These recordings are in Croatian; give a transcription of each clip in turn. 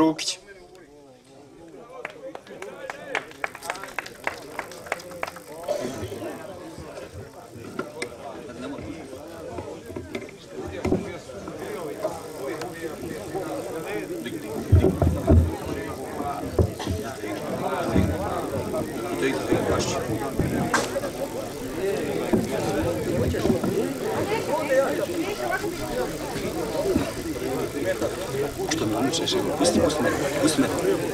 Trukić. Što me unučeš? Pusti me.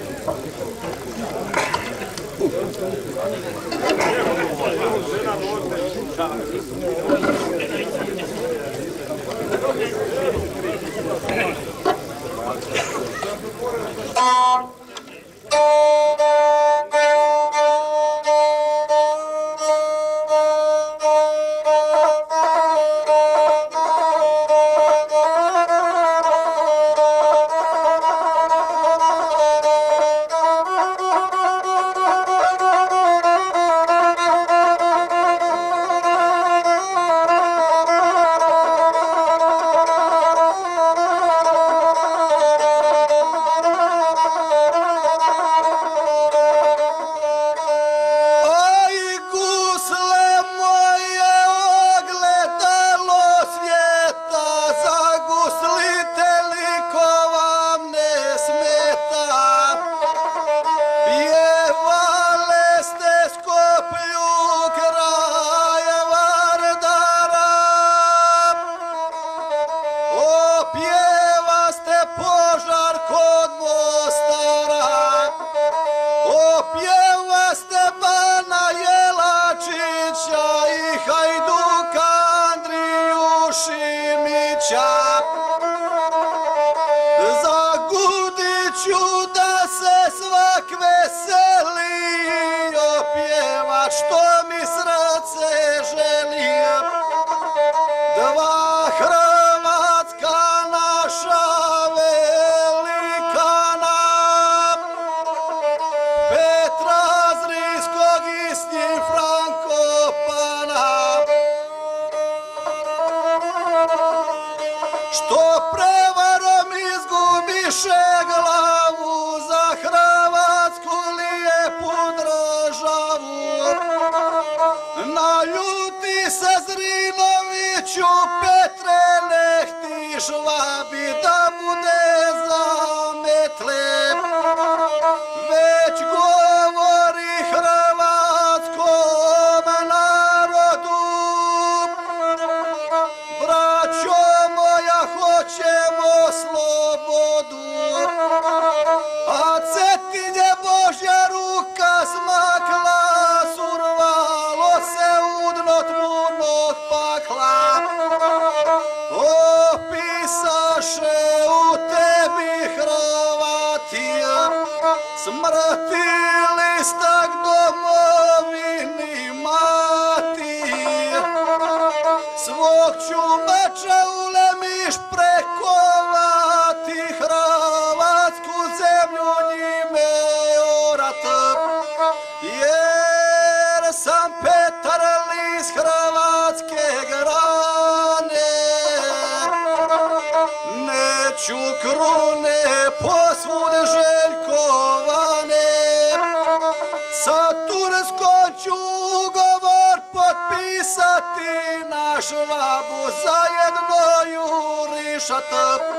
Krune posvud željkovane, sa Turskom ću ugovor potpisati, na Švabu zajedno jurišat.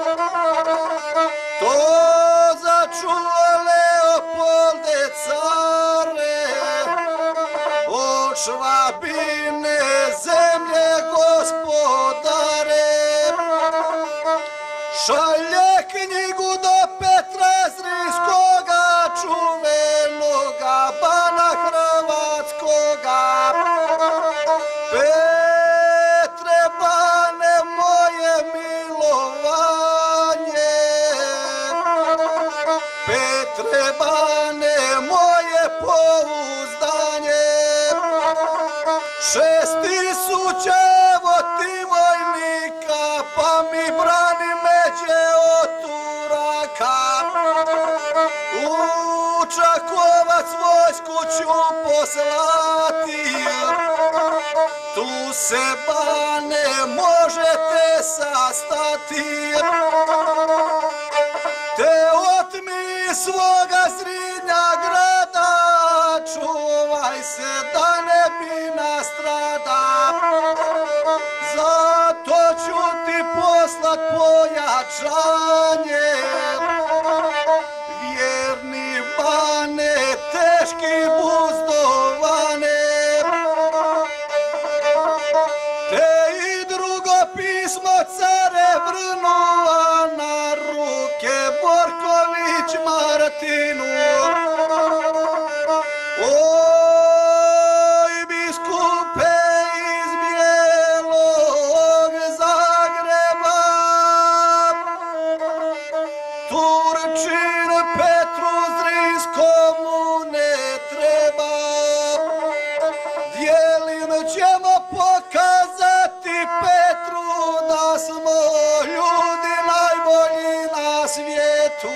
To začuo Leopolde care, od Švabine zemlje gospodare. Šalje knjigu do Petra Zrinskoga, čuvenoga bana hrvatskoga. Petre bane moje milovanje, Petre bane moje pouzdanje. 6000 evo ti vojnika, pa mi brani međe od Turaka. U Čakovac vojsku ću poslati, tu se bane možete sastati. Te otmi svoga Zrinja grada, čuvaj se da ne bi nastrada. Zato ću ti poslat pojačanje, vjerni bane, teški buzdovane. Te i drugo pismo care Vrnova na ruke Borković Martinu. Oj, biskupe iz Bijelog Zagreba, Turčin Petru Zrinskomu ne treba. Dijelim ćemo pokazati Petru da smo ljudi najbolji na svijetu.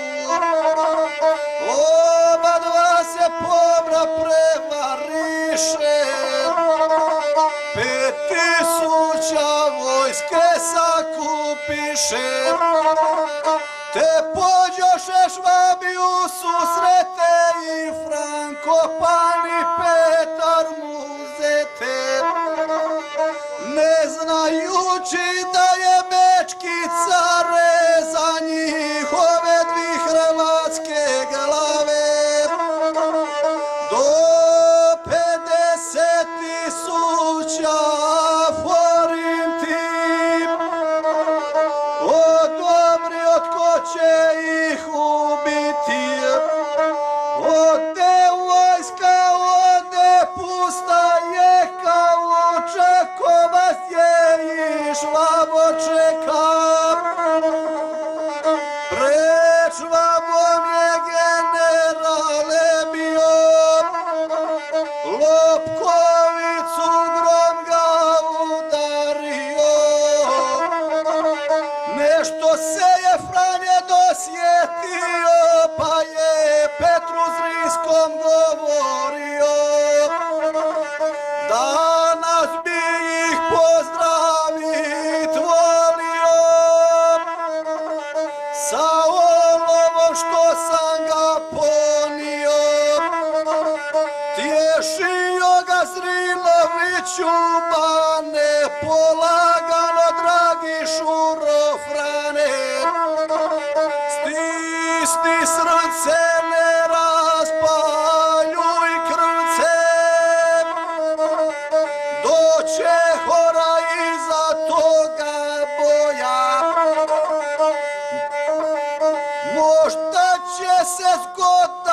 Oba dva se pobra prevariše, 5000 vojske sakupiše. Te pođoše Švabiju susrete i Frankopan i Petar Muzete, ne znajući da je bečki care za njihove 2 hrvatske glave. Do 50.000 forinti odobrio tko će ih ubiti. Ode vojska, ode pusta je kao Čakovac je i Švabo čeka. Pred Švabom je generale bio, Lopkovicu grom ga udario. Nešto se je Franje dosjetio, pa je Petru Zrinskom govorio. Danas bi ih pozdravit volio, sa olovom što sam ga ponio. Tješio ga Zriloviću bane, polagano dragi Šuro Frane. Stisni srce, ne raspaljuj krvce, doće hora iza toga boja. Možda će se zgoda